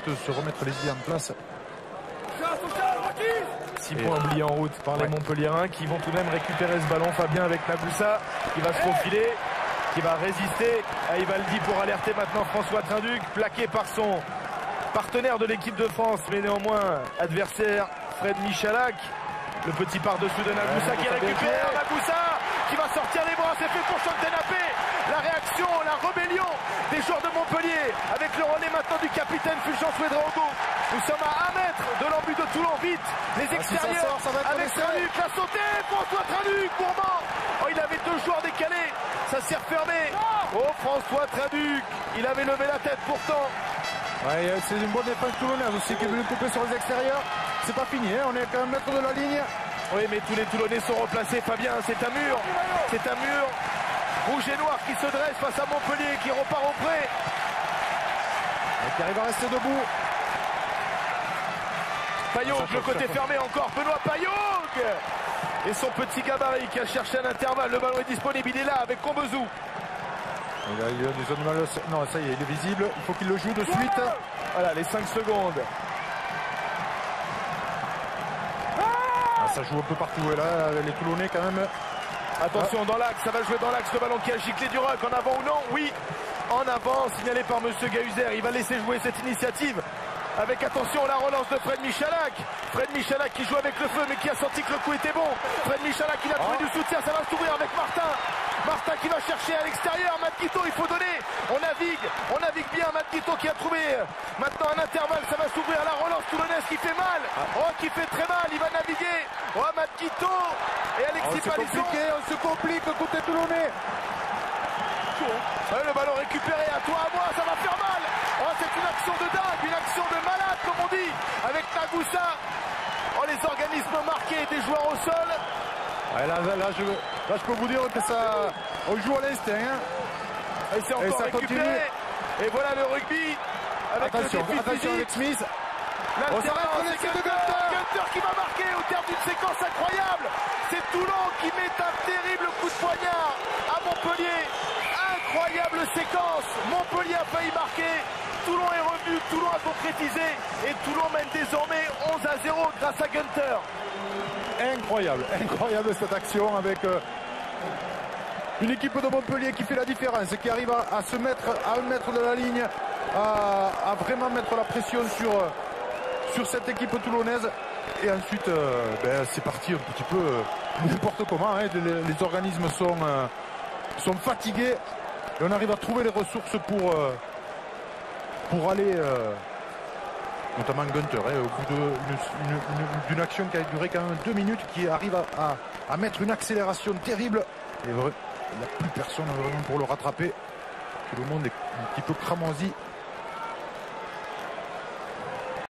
se remettre les idées en place. 6 points oubliés en route par les Montpelliérains qui vont tout de même récupérer ce ballon. Fabien avec Nagoussa qui va se faufiler, qui va résister à Ivaldi pour alerter maintenant François Trinduc, plaqué par son partenaire de l'équipe de France, mais néanmoins adversaire, Fred Michalak. Le petit par-dessus de Nagoussa qui récupère, Nagoussa qui va sortir les bras, c'est fait pour Chantenapé. La réaction, la rébellion des joueurs de Montpellier avec le relais maintenant du capitaine Fulgence Ouedraogo. Nous sommes à 1 mètre de l'embut de Toulon, vite les extérieurs avec Trinduc, la sauté, François Trinduc, gourmand. Oh, il avait 2 joueurs décalés, ça s'est refermé. Oh, François Trinduc, il avait levé la tête pourtant. Ouais, c'est une bonne défense toulonnaise aussi qui est venue couper sur les extérieurs. C'est pas fini, hein, on est quand même maître de la ligne. Oui, mais tous les Toulonnais sont replacés, Fabien, c'est un mur. C'est un mur rouge et noir qui se dresse face à Montpellier, qui repart au pré. Et qui arrive à rester debout. Payog, le côté fermé encore, Benoît Payog. Et son petit gabarit qui a cherché un intervalle, le ballon est disponible, il est là avec Combezou. Il a des zones mal... Non, ça y est, il est visible, il faut qu'il le joue de suite. Voilà, les 5 secondes. Ça joue un peu partout, et là, les Toulonnais quand même. Attention dans l'axe, ça va jouer dans l'axe, le ballon qui a giclé du rock, en avant ou non? Oui, en avant, signalé par monsieur Gahuzer, il va laisser jouer cette initiative. Avec attention la relance de Fred Michalak. Fred Michalak qui joue avec le feu mais qui a senti que le coup était bon. Fred Michalak il a trouvé du soutien, ça va s'ouvrir avec Martin. Martin qui va chercher à l'extérieur, Matt Guito il faut donner. On navigue bien, Matt Guito qui a trouvé maintenant un intervalle, ça va s'ouvrir, la relance toulonnaise qui fait mal. Oh qui fait très mal, il va naviguer. Oh Matt Guito et Alexis Palisson. On se complique côté toulonnais. Ouais, le ballon récupéré, à toi, à moi, ça va faire mal. Oh, c'est une action de dingue, une action de malade, comme on dit, avec Nagoussa. Oh, les organismes marqués des joueurs au sol. Ouais, là, je peux vous dire que ça, on joue à l'instinct. Hein. Et c'est encore récupéré. Continue. Et voilà le rugby. Avec attention avec Smith. L'alternance, c'est Gunter qui va marquer au terme d'une séquence incroyable. C'est Toulon qui met un terrible coup de poignard à Montpellier. Incroyable séquence. Montpellier a failli marquer. Toulon est revenu, Toulon a concrétisé. Et Toulon mène désormais 11-0 grâce à Gunter. Incroyable cette action avec une équipe de Montpellier qui fait la différence, qui arrive à se mettre à 1 mètre de la ligne, à vraiment mettre la pression sur cette équipe toulonnaise. Et ensuite, c'est parti un petit peu n'importe comment. Hein. Les organismes sont fatigués et on arrive à trouver les ressources pour aller, notamment Gunter, au bout d'une action qui a duré quand même 2 minutes, qui arrive à mettre une accélération terrible. Et il n'y a plus personne vraiment pour le rattraper. Tout le monde est un petit peu cramoisi.